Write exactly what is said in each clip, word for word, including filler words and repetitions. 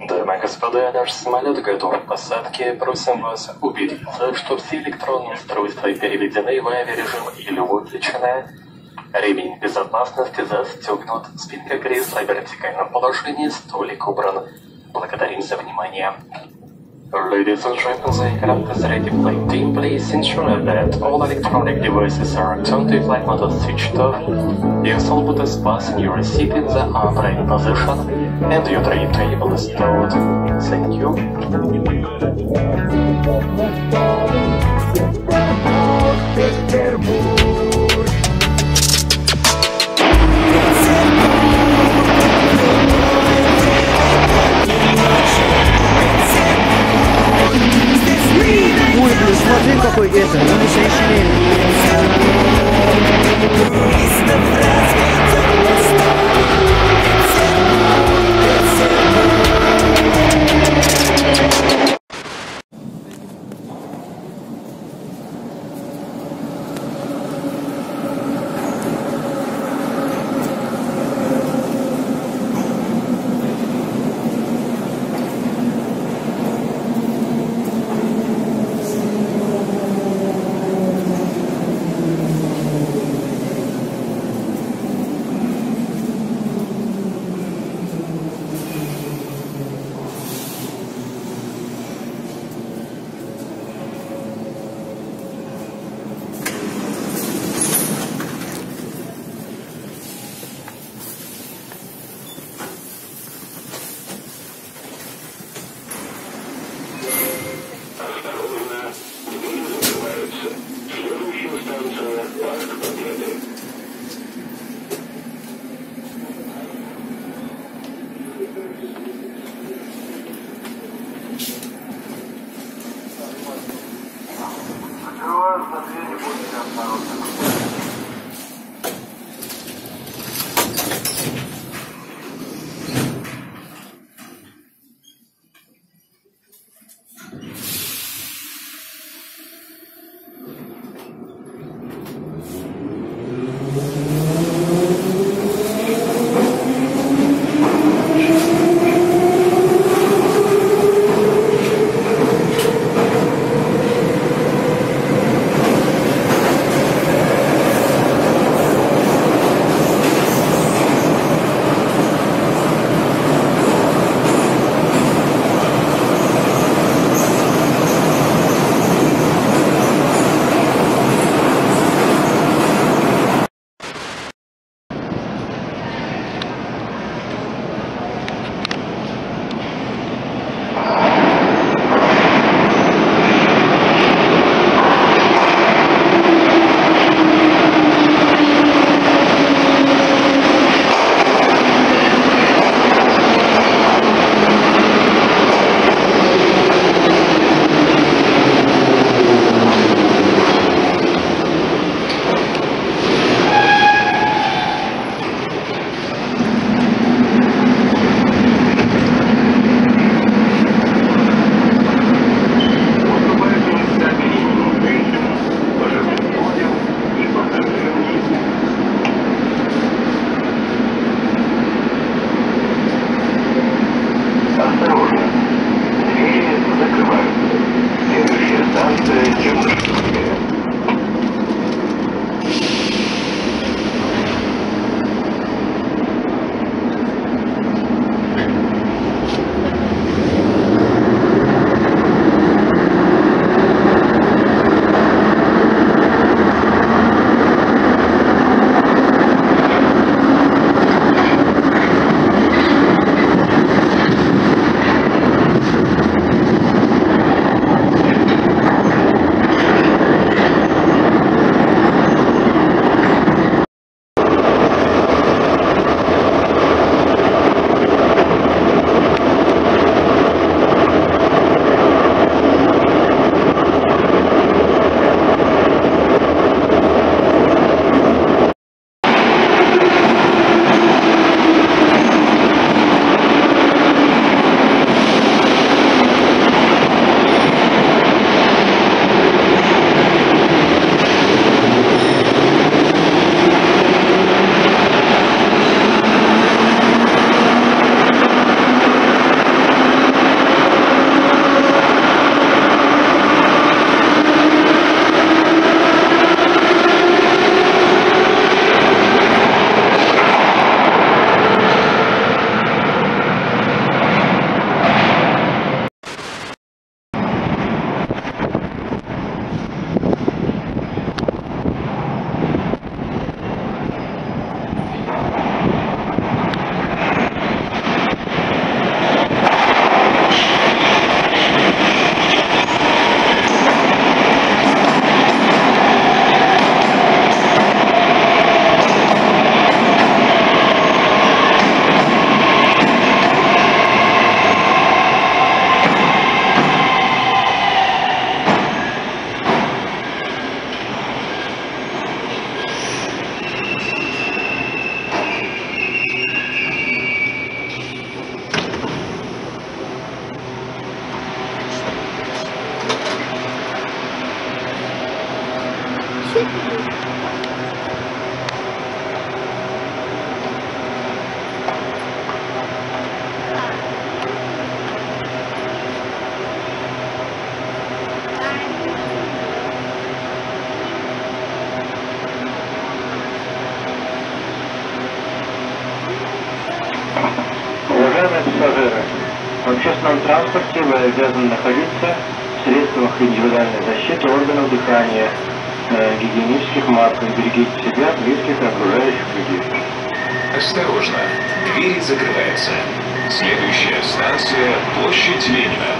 Дамы и господа, наш самолет готов к посадке. Просим вас убедиться, что все электронные устройства переведены в авиарежим или выключены. Ремень безопасности застегнут, спинка кресла в вертикальном положении, столик убран. Благодарим за внимание. Ladies and gentlemen, the aircraft is ready to flight team. Please ensure that all electronic devices are turned to flight mode switched off. Your phone put is fasten your seat in the upright position, and your tray table is stowed. Thank you. Ой, блин, смотри, какой это, он еще и Уважаемые пассажиры, в общественном транспорте вы обязаны находиться в средствах индивидуальной защиты органов дыхания, э, гигиенических масках. Берегите себя, близких и окружающих людей. Осторожно, двери закрываются. Следующая станция – площадь Ленина.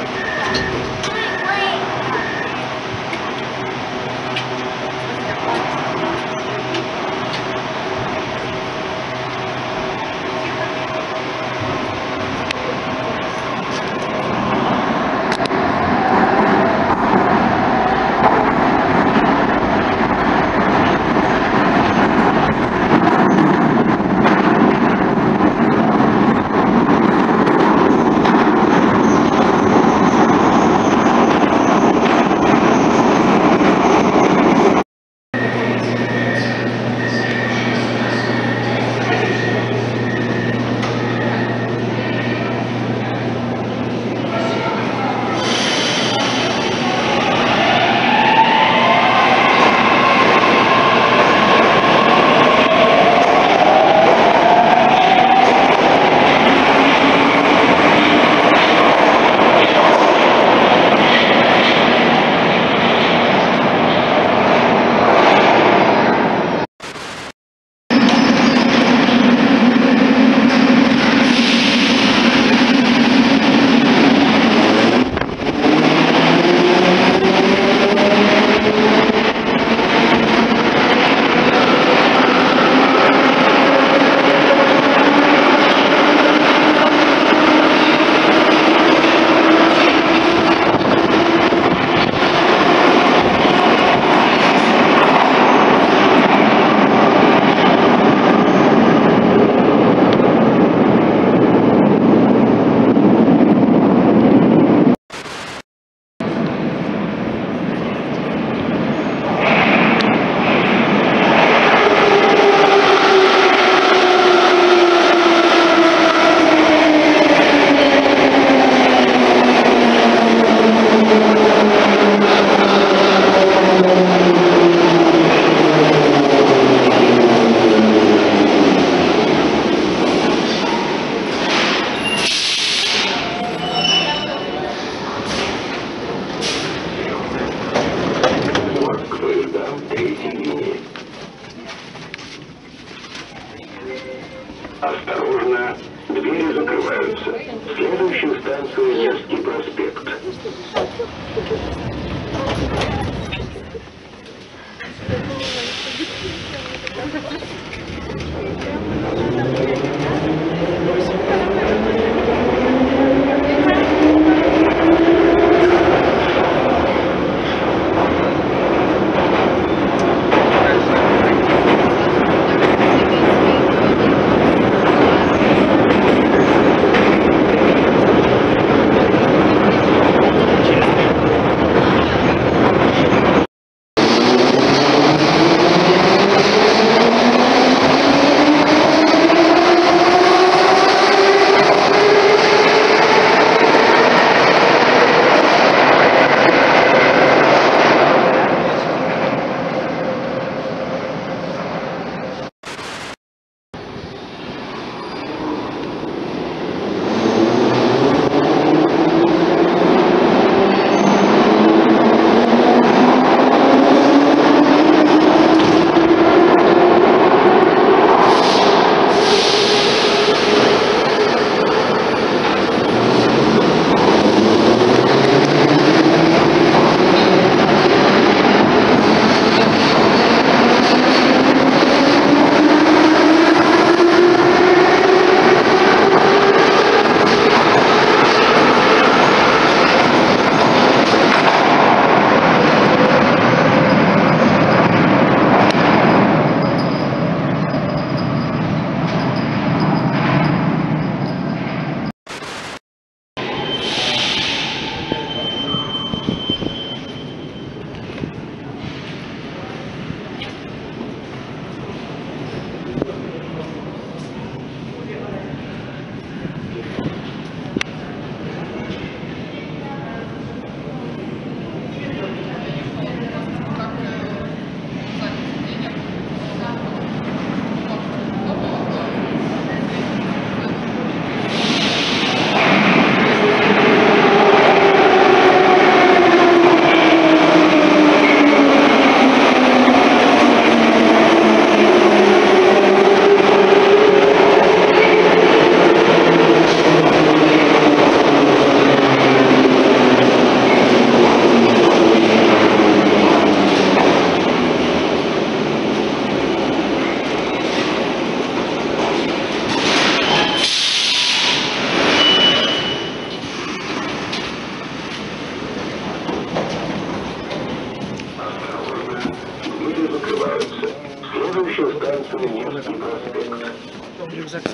закрываются. Следующая станция Невский проспект. Рюкзак.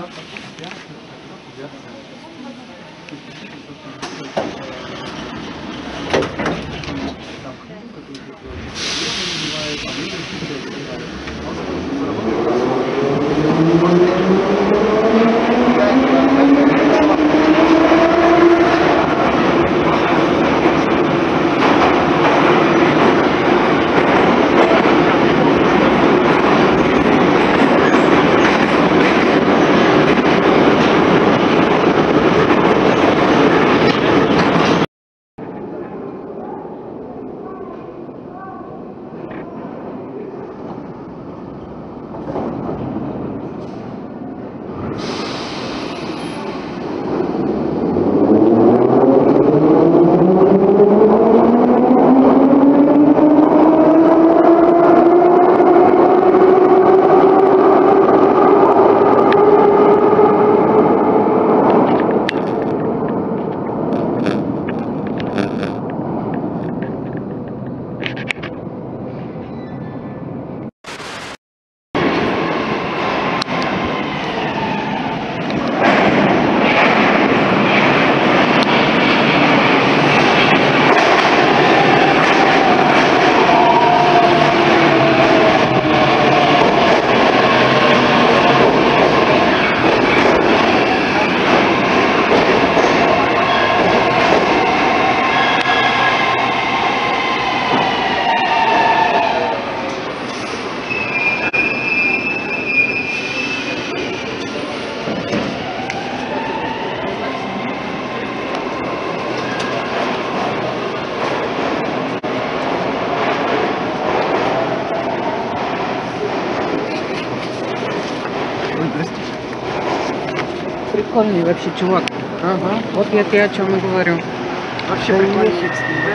Прикольный вообще чувак. Ага. Вот я тебе о чем и говорю. Вообще прикольный.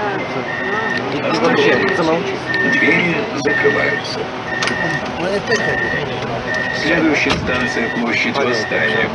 Двери закрываются. Следующая станция площадь Восстания.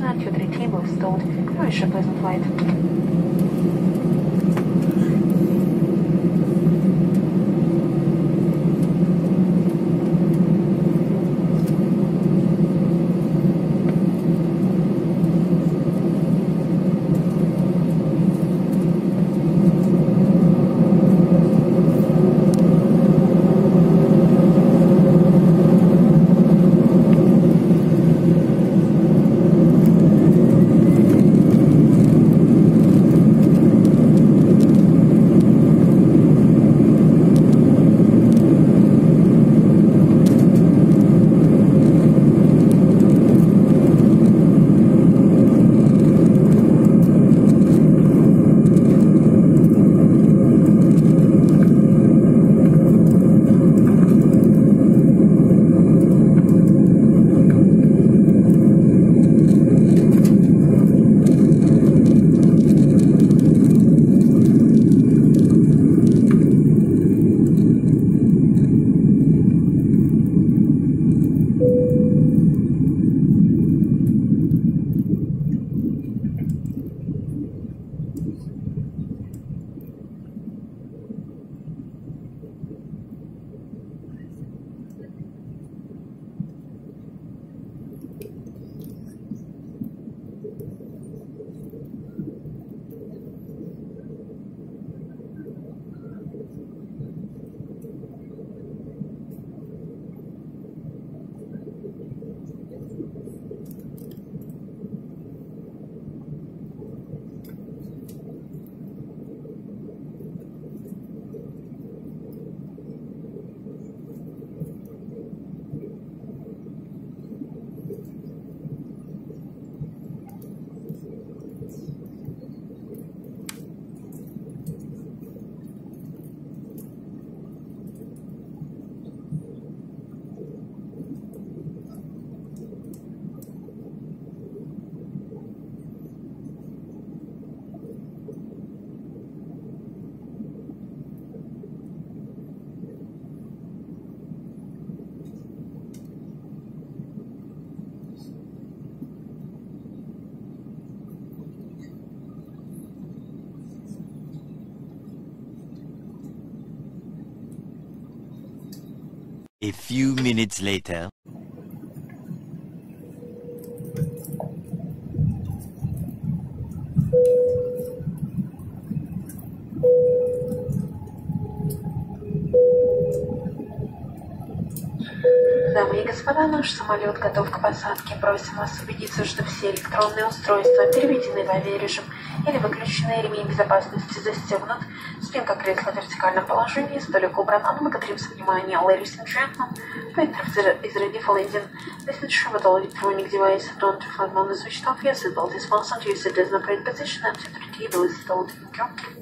not, your three table is stowed. I wish you a pleasant flight. A few minutes later. Дамы и господа, наш самолет готов к посадке. Просим вас убедиться, что все электронные устройства переведены в авиарежим или выключены, ремень безопасности застегнут, спинка кресла в вертикальном положении, столик убран. А мы благодарим за внимание. Ladies and gentlemen, plane is ready for landing. This is true with all electronic devices. Don't flight mode is switched off. Your seatbelt is fastened. Your seat is in the upright position and your table is stowed. Thank you.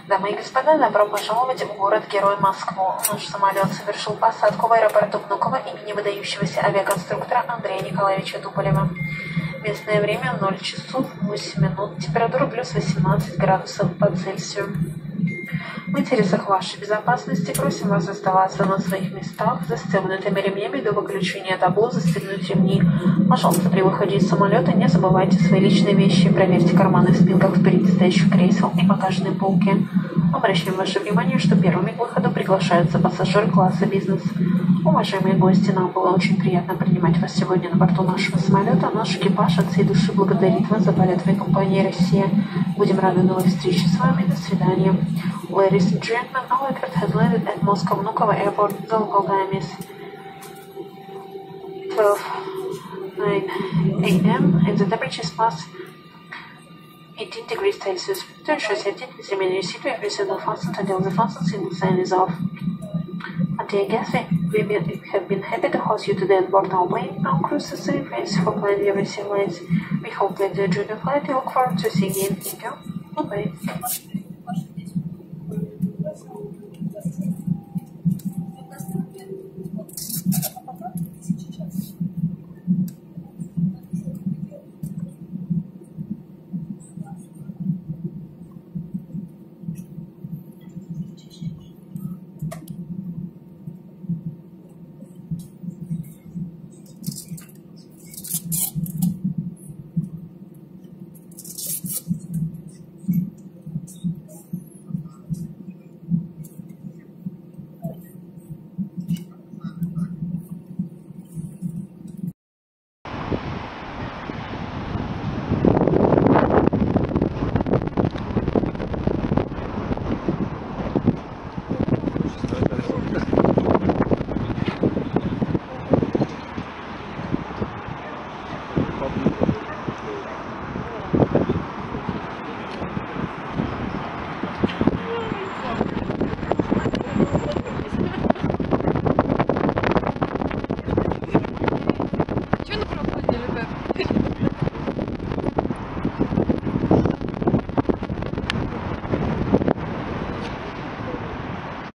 Дамы и господа, добро пожаловать в город-герой Москву. Наш самолет совершил посадку в аэропорту Внуково имени выдающегося авиаконструктора Андрея Николаевича Туполева. Местное время ноль часов восемь минут, температура плюс восемнадцать градусов по Цельсию. В интересах вашей безопасности просим вас оставаться на своих местах, застегнутыми ремнями до выключения табло, застегнуть ремни. Пожалуйста, при выходе из самолета не забывайте свои личные вещи, проверьте карманы в спинках впереди стоящих кресел и багажной полки. Обращаем ваше внимание, что первыми к выходу приглашаются пассажиры класса бизнес. Уважаемые гости, нам было очень приятно принимать вас сегодня на борту нашего самолета. Наш экипаж от всей души благодарит вас за полет в компании «Россия». Будем рады новой встрече с вами. До свидания. Ladies and gentlemen, our aircraft has landed at Moscow Vnukovo Airport. The local time is twelve nine a m and the temperature is plus eighteen degrees Celsius. To ensure safety, please remain in your seat where you sit fastened until the fasten signal sign is off. Dear guests, we have been happy to host you today on board our plane. Our cruise is safe and for planning your receiving lines. We hope that you enjoy the flight. We look forward to seeing you again. Thank you. Bye-bye.